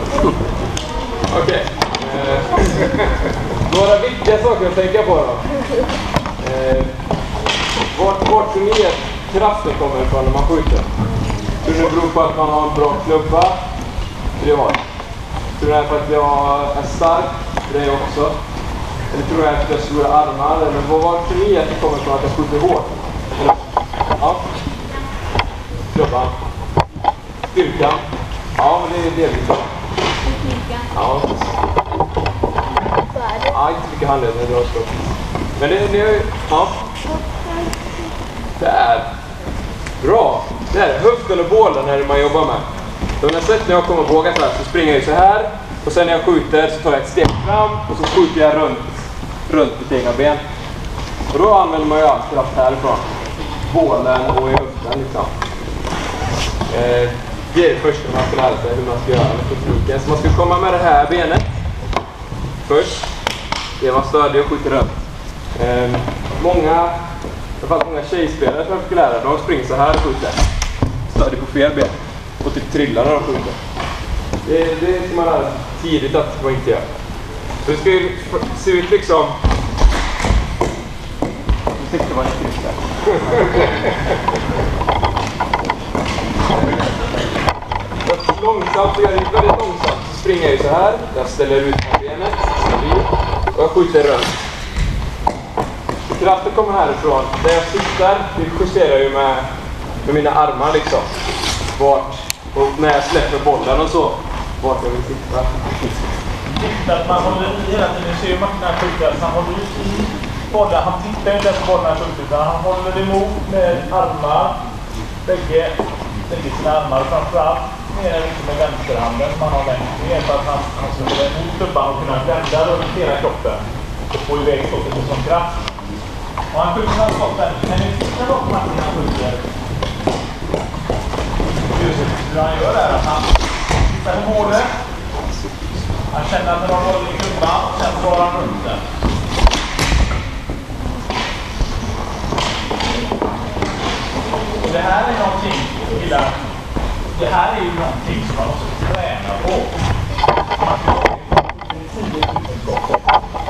Okej. Några viktiga saker att tänka på då. Vart tror ni att kraften kommer ifrån när man skjuter? Tror ni det beror på att man har en bra klubba? Det har. Tror ni det är för att jag är stark? Det är jag också. Eller tror jag att jag har stora armar? Eller vad tror ni att det kommer ifrån att jag skjuter hårt? Eller? Ja. Klubban. Styrkan. Ja, men det är delvis så. Ja. Ja, inte mycket handledning, det drar stopp. Men det är ja. Det är bra. Det är höften och bålen när man jobbar med. Så när jag sett när jag kommer och vågar så här så springer jag så här. Och sen när jag skjuter så tar jag ett steg fram och så skjuter jag runt mitt egna ben. Och då använder man ju all kraft härifrån. Bålen och i höften liksom. Det är det första man ska lära sig hur man ska göra med tekniken. Så man ska komma med det här benet först. Det är man stödjer och skjuter runt. Många tjejspelare som jag fick lära, de springer så här och skjuter. Stödjer på fel ben. Och typ trillar när de skjuter. Det är som man lär sig tidigt att man inte gör. Så det ska ju se ut liksom... Jag tyckte det var en skrift där. Långsamt, och gör det väldigt långsamt. Så springer jag ju så här. Jag ställer ut benet. Och jag skjuter runt. Kraften kommer härifrån. Där jag sitter, det justerar jag ju med mina armar liksom. Och när jag släpper bollen och så. Vart jag vill sitta. Viktigt att man håller i hela tiden. Ser ju Martin här skjuter. Han håller i bollen. Han tittar inte på bollen här skjuter. Utan han håller emot med armar. Bägge sina armar framförallt. Mer än inte med vänsterhanden som han har längst ner. För att han ska hålla emot klubban och kunna vända runt hela kroppen. Och få iväg skottet med sån kraft. Och han skjuter han skotten. Men nu tittar dock Martin han skjuter. Just hur han gör är att han tittar på målet. Han känner att han har bollen i klubban och sen drar han runt den. Och det här är någonting, killar. Det här är ju någonting som man måste träna på. Man kan ha det 10 000 skott.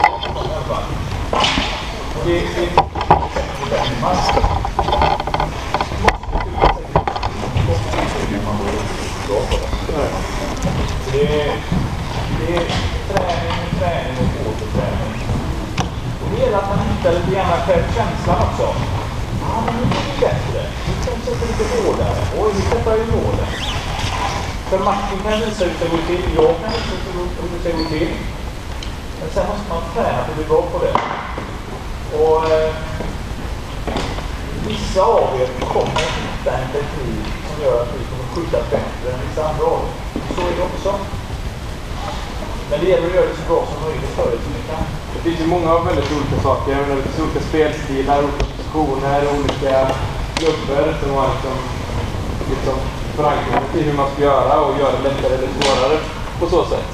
Och det är man måste det är träning och återträning. Och det är att man hittar lite grann självkänslan också. Ja, men nu är det bättre. Nu kan jag sätta lite hårdare. Oj, nu sätter jag i målen. För Martin kan visa hur det går till. Jag kan visa hur det går till. Men sen måste man träna för att bli bra på det. Och vissa av er kommer att hitta en teknik som gör att vi kommer skjuta bättre än vissa andra av er. Så är det också. Men det gäller att göra det så bra som möjligt för er som ni kan. Det finns ju många väldigt olika saker. Det finns olika spelstilar, olika positioner, olika klubbar som har liksom förankrat i hur man ska göra och göra det lättare eller svårare på så sätt.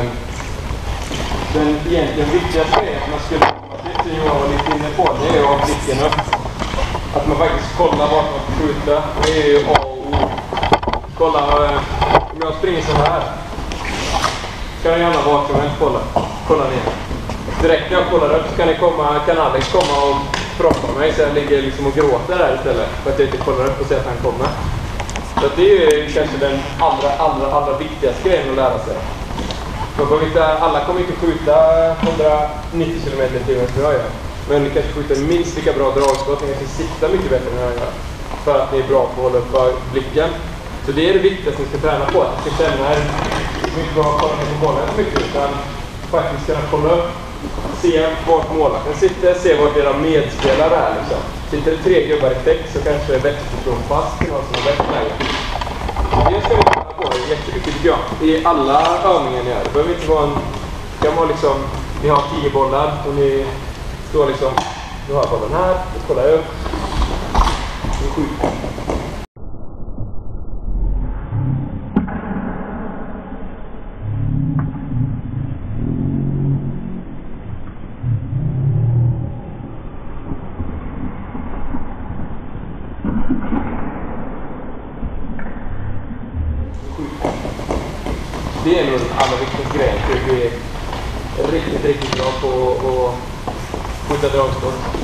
Den egentligen viktigaste är att man skulle komma till, som jag var lite inne på, det är ju att ha blicken upp. Att man faktiskt kollar vart man får skjuta. Det är ju A och O. Kolla, om jag springer så här. Kan jag gärna vart som helst kolla ner. Direkt när jag kollar upp så kan Alex komma och prata med mig så jag ligger liksom och gråter där istället. För att jag inte kollar upp och ser att han kommer. Så det är ju kanske den allra viktigaste grejen att lära sig. Alla kommer inte skjuta 190 km/h som jag gör. Men ni kanske skjuter minst lika bra dragskott. Ni kanske siktar mycket bättre än jag gör. För att ni är bra på att hålla upp blicken. Så det är det viktigaste ni ska träna på. Att ni ska känna er mycket bra att kolla ner på bollen mycket. Utan faktiskt kunna kolla upp. Se vart målvakten sitter. Se vart era medspelare är. Liksom. Sitter det 3 gubbar i text så kanske det är bättre att slå fast till någon som är bättre läge. Det ska ni träna på jättemycket tycker jag. I alla övningar ni gör. Det behöver inte vara det kan vara liksom, ni har 10 bollar och ni står liksom, nu har jag bollen här, nu kollar jag upp. Nu skjuter. det är nog den allra viktigaste grejen. För vi är riktigt bra på att skjuta dragskott.